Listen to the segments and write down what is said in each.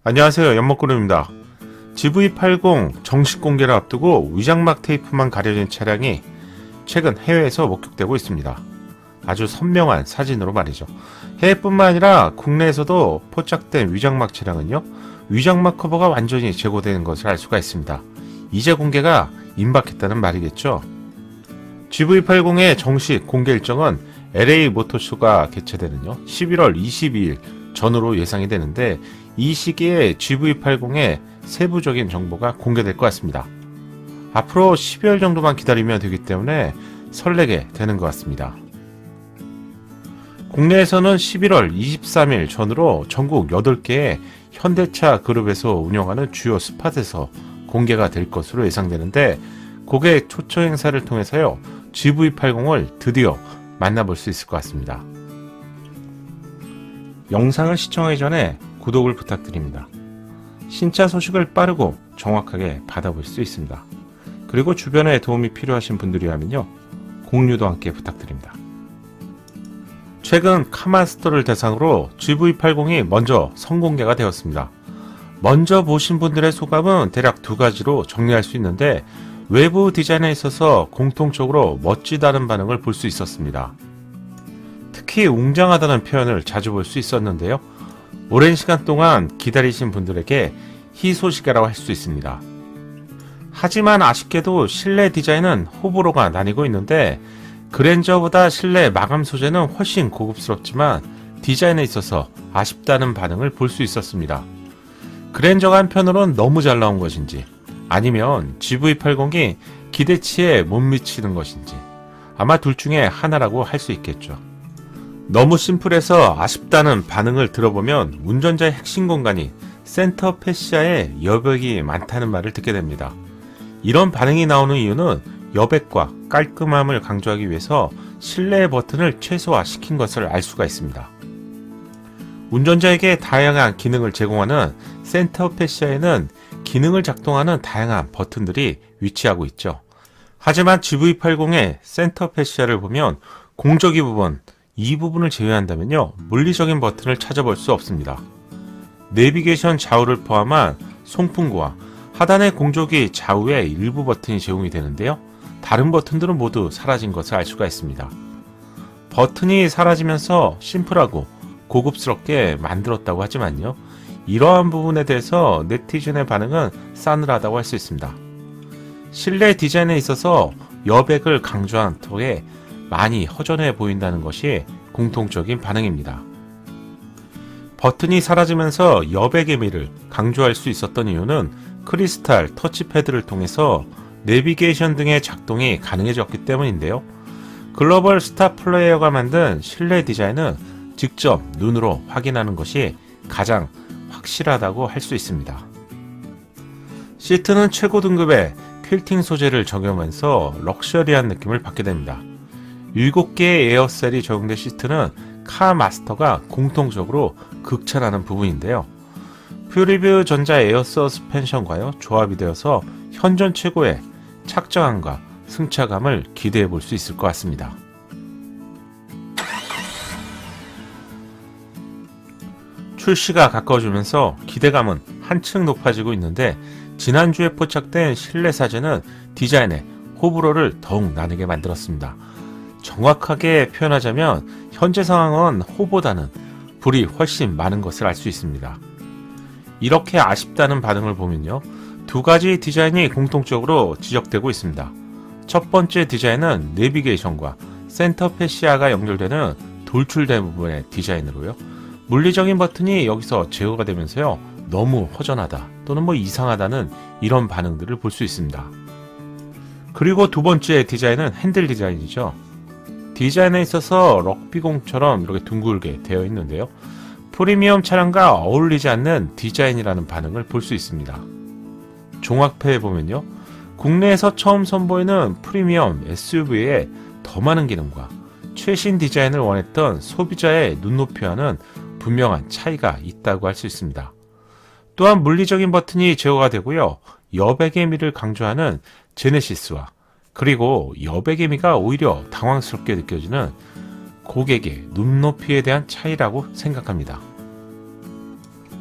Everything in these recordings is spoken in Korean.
안녕하세요, 연목구름입니다. GV80 정식 공개를 앞두고 위장막 테이프만 가려진 차량이 최근 해외에서 목격되고 있습니다. 아주 선명한 사진으로 말이죠. 해외뿐만 아니라 국내에서도 포착된 위장막 차량은요, 위장막 커버가 완전히 제거되는 것을 알 수가 있습니다. 이제 공개가 임박했다는 말이겠죠. GV80의 정식 공개 일정은 LA 모터쇼가 개최되는 11월 22일 전후로 예상이 되는데, 이 시기에 GV80의 세부적인 정보가 공개될 것 같습니다. 앞으로 12월 정도만 기다리면 되기 때문에 설레게 되는 것 같습니다. 국내에서는 11월 23일 전후로 전국 8개의 현대차 그룹에서 운영하는 주요 스팟에서 공개가 될 것으로 예상되는데, 고객 초청 행사를 통해서요, GV80을 드디어 만나볼 수 있을 것 같습니다. 영상을 시청하기 전에 구독을 부탁드립니다. 신차 소식을 빠르고 정확하게 받아볼 수 있습니다. 그리고 주변에 도움이 필요하신 분들이라면요, 공유도 함께 부탁드립니다. 최근 카마스터를 대상으로 GV80이 먼저 선공개가 되었습니다. 먼저 보신 분들의 소감은 대략 두 가지로 정리할 수 있는데, 외부 디자인에 있어서 공통적으로 멋지다는 반응을 볼 수 있었습니다. 특히 웅장하다는 표현을 자주 볼 수 있었는데요, 오랜 시간 동안 기다리신 분들에게 희소식이라고 할 수 있습니다. 하지만 아쉽게도 실내 디자인은 호불호가 나뉘고 있는데, 그랜저보다 실내 마감 소재는 훨씬 고급스럽지만 디자인에 있어서 아쉽다는 반응을 볼 수 있었습니다. 그랜저가 한편으로는 너무 잘 나온 것인지, 아니면 GV80이 기대치에 못 미치는 것인지, 아마 둘 중에 하나라고 할 수 있겠죠. 너무 심플해서 아쉽다는 반응을 들어보면 운전자의 핵심 공간이 센터 패시아에 여백이 많다는 말을 듣게 됩니다. 이런 반응이 나오는 이유는 여백과 깔끔함을 강조하기 위해서 실내 버튼을 최소화시킨 것을 알 수가 있습니다. 운전자에게 다양한 기능을 제공하는 센터 패시아에는 기능을 작동하는 다양한 버튼들이 위치하고 있죠. 하지만 GV80의 센터 패시아를 보면 공조기 부분, 이 부분을 제외한다면요, 물리적인 버튼을 찾아볼 수 없습니다. 내비게이션 좌우를 포함한 송풍구와 하단의 공조기 좌우에 일부 버튼이 제공이 되는데요, 다른 버튼들은 모두 사라진 것을 알 수가 있습니다. 버튼이 사라지면서 심플하고 고급스럽게 만들었다고 하지만요, 이러한 부분에 대해서 네티즌의 반응은 싸늘하다고 할 수 있습니다. 실내 디자인에 있어서 여백을 강조한 터에 많이 허전해 보인다는 것이 공통적인 반응입니다. 버튼이 사라지면서 여백의 미를 강조할 수 있었던 이유는 크리스탈 터치패드를 통해서 내비게이션 등의 작동이 가능해졌기 때문인데요, 글로벌 스타 플레이어가 만든 실내 디자인은 직접 눈으로 확인하는 것이 가장 확실하다고 할 수 있습니다. 시트는 최고 등급의 퀼팅 소재를 적용하면서 럭셔리한 느낌을 받게 됩니다. 7개의 에어셀이 적용된 시트는 카마스터가 공통적으로 극찬하는 부분인데요, 퓨리뷰 전자 에어 서스펜션과요 조합이 되어서 현존 최고의 착장감과 승차감을 기대해 볼 수 있을 것 같습니다. 출시가 가까워지면서 기대감은 한층 높아지고 있는데, 지난주에 포착된 실내 사진은 디자인의 호불호를 더욱 나누게 만들었습니다. 정확하게 표현하자면 현재 상황은 호보다는 불이 훨씬 많은 것을 알 수 있습니다. 이렇게 아쉽다는 반응을 보면요, 두 가지 디자인이 공통적으로 지적되고 있습니다. 첫 번째 디자인은 내비게이션과 센터 패시아가 연결되는 돌출된 부분의 디자인으로요, 물리적인 버튼이 여기서 제거가 되면서요, 너무 허전하다 또는 이상하다는 이런 반응들을 볼 수 있습니다. 그리고 두 번째 디자인은 핸들 디자인이죠. 디자인에 있어서 럭비공처럼 이렇게 둥글게 되어 있는데요, 프리미엄 차량과 어울리지 않는 디자인이라는 반응을 볼 수 있습니다. 종합해 보면요, 국내에서 처음 선보이는 프리미엄 SUV에 더 많은 기능과 최신 디자인을 원했던 소비자의 눈높이와는 분명한 차이가 있다고 할 수 있습니다. 또한 물리적인 버튼이 제거가 되고요, 여백의 미를 강조하는 제네시스와, 그리고 여백의 미가 오히려 당황스럽게 느껴지는 고객의 눈높이에 대한 차이라고 생각합니다.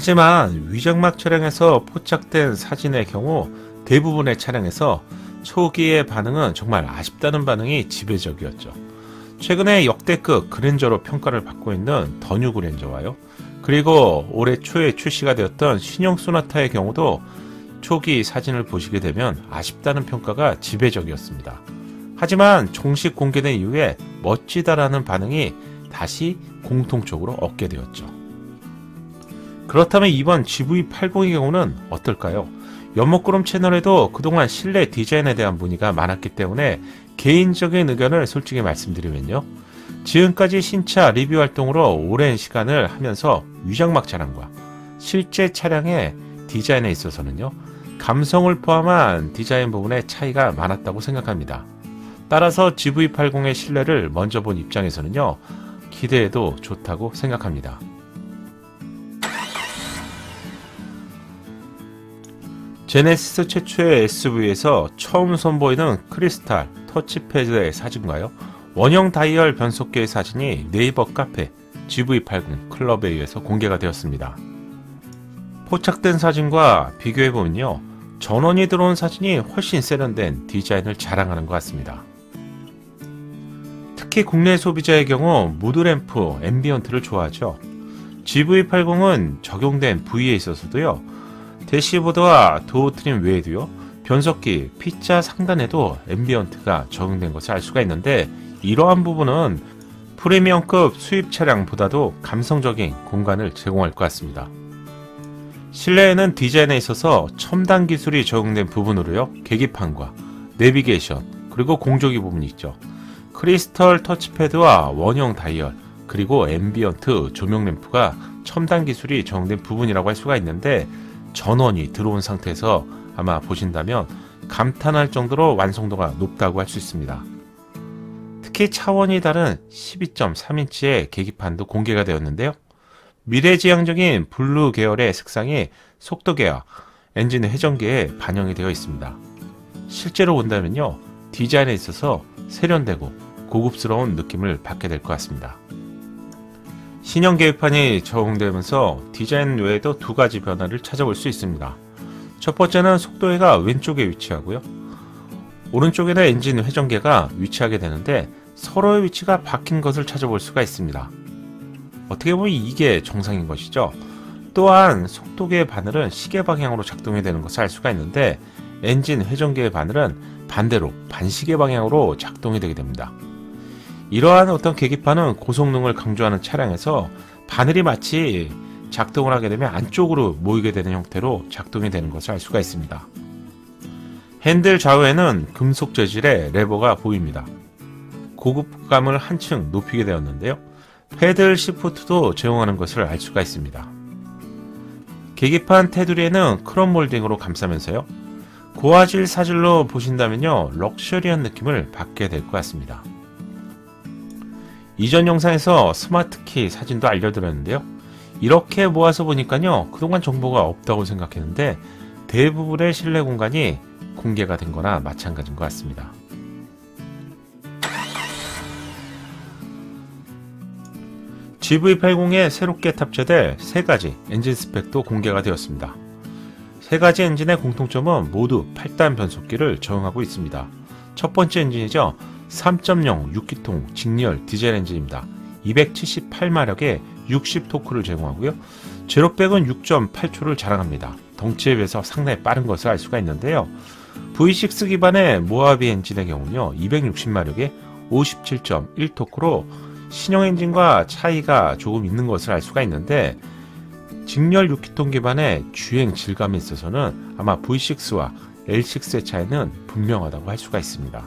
하지만 위장막 차량에서 포착된 사진의 경우 대부분의 차량에서 초기의 반응은 정말 아쉽다는 반응이 지배적이었죠. 최근에 역대급 그랜저로 평가를 받고 있는 더 뉴 그랜저와요. 그리고 올해 초에 출시가 되었던 신형 소나타의 경우도 초기 사진을 보시게 되면 아쉽다는 평가가 지배적이었습니다. 하지만 정식 공개된 이후에 멋지다라는 반응이 다시 공통적으로 얻게 되었죠. 그렇다면 이번 GV80의 경우는 어떨까요? 연목구름 채널에도 그동안 실내 디자인에 대한 문의가 많았기 때문에 개인적인 의견을 솔직히 말씀드리면요. 지금까지 신차 리뷰 활동으로 오랜 시간을 하면서 위장막 차량과 실제 차량의 디자인에 있어서는요. 감성을 포함한 디자인 부분에 차이가 많았다고 생각합니다. 따라서 GV80의 실내를 먼저 본 입장에서는요. 기대해도 좋다고 생각합니다. 제네시스 최초의 SUV에서 처음 선보이는 크리스탈 터치패드의 사진과요. 원형 다이얼 변속기의 사진이 네이버 카페 GV80 클럽에 의해서 공개가 되었습니다. 포착된 사진과 비교해보면요. 전원이 들어온 사진이 훨씬 세련된 디자인을 자랑하는 것 같습니다. 특히 국내 소비자의 경우 무드램프, 앰비언트를 좋아하죠. GV80은 적용된 부위에 있어서도요. 대시보드와 도어 트림 외에도요. 변속기, P자 상단에도 앰비언트가 적용된 것을 알 수가 있는데 이러한 부분은 프리미엄급 수입 차량보다도 감성적인 공간을 제공할 것 같습니다. 실내에는 디자인에 있어서 첨단 기술이 적용된 부분으로요. 계기판과 내비게이션 그리고 공조기 부분이 있죠. 크리스털 터치패드와 원형 다이얼 그리고 앰비언트 조명 램프가 첨단 기술이 적용된 부분이라고 할 수가 있는데 전원이 들어온 상태에서 아마 보신다면 감탄할 정도로 완성도가 높다고 할 수 있습니다. 특히 차원이 다른 12.3인치의 계기판도 공개가 되었는데요. 미래지향적인 블루 계열의 색상이 속도 계와 엔진 회전계에 반영이 되어 있습니다. 실제로 본다면요. 디자인에 있어서 세련되고 고급스러운 느낌을 받게 될 것 같습니다. 신형 계기판이 적용되면서 디자인 외에도 두 가지 변화를 찾아볼 수 있습니다. 첫 번째는 속도계가 왼쪽에 위치하고요. 오른쪽에는 엔진 회전계가 위치하게 되는데 서로의 위치가 바뀐 것을 찾아볼 수가 있습니다. 어떻게 보면 이게 정상인 것이죠. 또한 속도계의 바늘은 시계 방향으로 작동이 되는 것을 알 수가 있는데 엔진 회전계의 바늘은 반대로 반시계 방향으로 작동이 되게 됩니다. 이러한 어떤 계기판은 고성능을 강조하는 차량에서 바늘이 마치 작동을 하게 되면 안쪽으로 모이게 되는 형태로 작동이 되는 것을 알 수가 있습니다. 핸들 좌우에는 금속 재질의 레버가 보입니다. 고급감을 한층 높이게 되었는데요. 패들 시프트도 제공하는 것을 알 수가 있습니다. 계기판 테두리에는 크롬 몰딩으로 감싸면서요. 고화질 사질로 보신다면요. 럭셔리한 느낌을 받게 될 것 같습니다. 이전 영상에서 스마트키 사진도 알려드렸는데요. 이렇게 모아서 보니까요. 그동안 정보가 없다고 생각했는데 대부분의 실내 공간이 공개가 된 거나 마찬가지인 것 같습니다. GV80에 새롭게 탑재될 3가지 엔진 스펙도 공개가 되었습니다. 3가지 엔진의 공통점은 모두 8단 변속기를 적용하고 있습니다. 첫 번째 엔진이죠. 3.0 6기통 직렬 디젤 엔진입니다. 278마력에 60토크를 제공하고요. 제로백은 6.8초를 자랑합니다. 덩치에 비해서 상당히 빠른 것을 알 수가 있는데요. V6 기반의 모하비 엔진의 경우는요. 260마력에 57.1토크로 신형 엔진과 차이가 조금 있는 것을 알 수가 있는데 직렬 6기통 기반의 주행 질감에 있어서는 아마 V6와 L6의 차이는 분명하다고 할 수가 있습니다.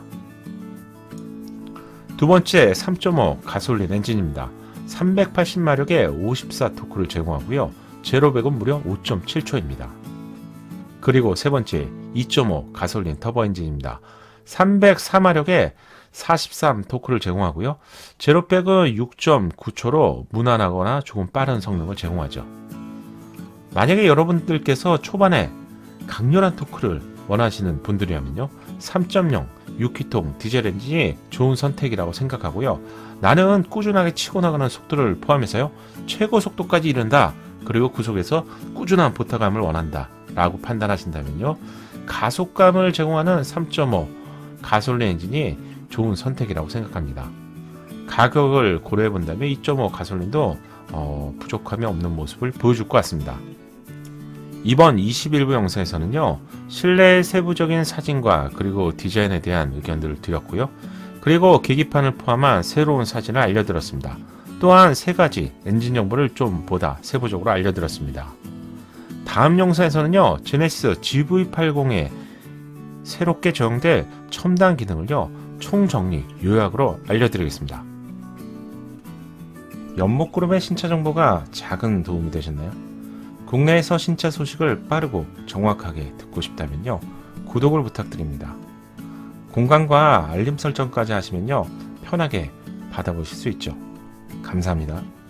두 번째 3.5 가솔린 엔진입니다. 380마력에 54토크를 제공하고요. 제로백은 무려 5.7초입니다. 그리고 세 번째 2.5 가솔린 터보 엔진입니다. 304마력에 43토크를 제공하고요. 제로백은 6.9초로 무난하거나 조금 빠른 성능을 제공하죠. 만약에 여러분들께서 초반에 강렬한 토크를 원하시는 분들이라면요. 3.0 6기통 디젤 엔진이 좋은 선택이라고 생각하고요. 나는 꾸준하게 치고 나가는 속도를 포함해서요. 최고 속도까지 이른다. 그리고 구속에서 꾸준한 보타감을 원한다 라고 판단하신다면요, 가속감을 제공하는 3.5 가솔린 엔진이 좋은 선택이라고 생각합니다. 가격을 고려해 본다면 2.5 가솔린도 부족함이 없는 모습을 보여줄 것 같습니다. 이번 21부 영상에서는요, 실내 세부적인 사진과 그리고 디자인에 대한 의견들을 드렸고요, 그리고 계기판을 포함한 새로운 사진을 알려드렸습니다. 또한 3가지 엔진 정보를 좀 보다 세부적으로 알려드렸습니다. 다음 영상에서는요, 제네시스 GV80에 새롭게 적용될 첨단 기능을요, 총정리 요약으로 알려드리겠습니다. 연목그룹의 신차 정보가 작은 도움이 되셨나요? 국내에서 신차 소식을 빠르고 정확하게 듣고 싶다면요, 구독을 부탁드립니다. 공간과 알림 설정까지 하시면요, 편하게 받아보실 수 있죠. 감사합니다.